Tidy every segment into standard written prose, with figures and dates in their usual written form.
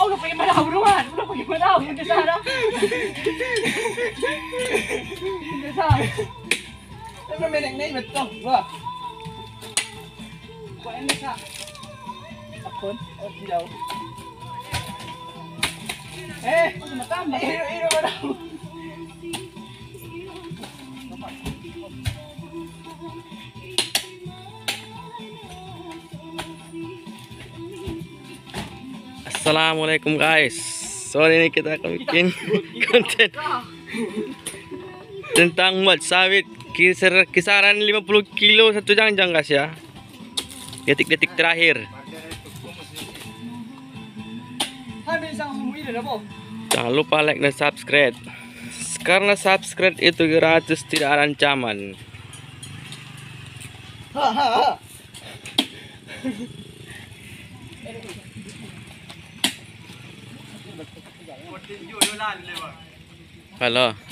udah pakai madaw naman. Udah pakai madaw. Hindi sana. Hindi sana. Ano may nang beto? Wah. Kuha na sa. Akon, o dilaw. Ano matama? Iro mo daw. Assalamualaikum guys. Sore ini kita akan bikin konten tentang muat sawit kisaran 50 kilo satu jangjang guys ya. Detik-detik terakhir. Sabi isang umuwi na po. Jangan lupa like dan subscribe. Karena subscribe itu gratis, tidak ada ancaman. Halo.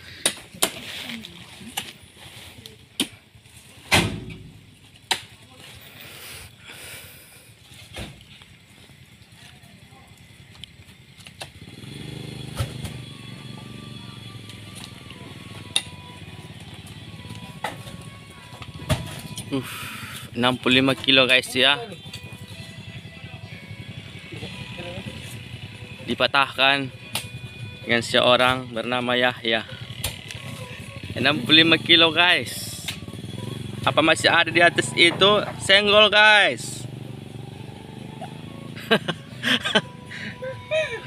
Uh, 65 kilo guys ya. Dipatahkan dengan seorang bernama Yahya. 65 kilo guys. Apa masih ada di atas itu? Senggol guys.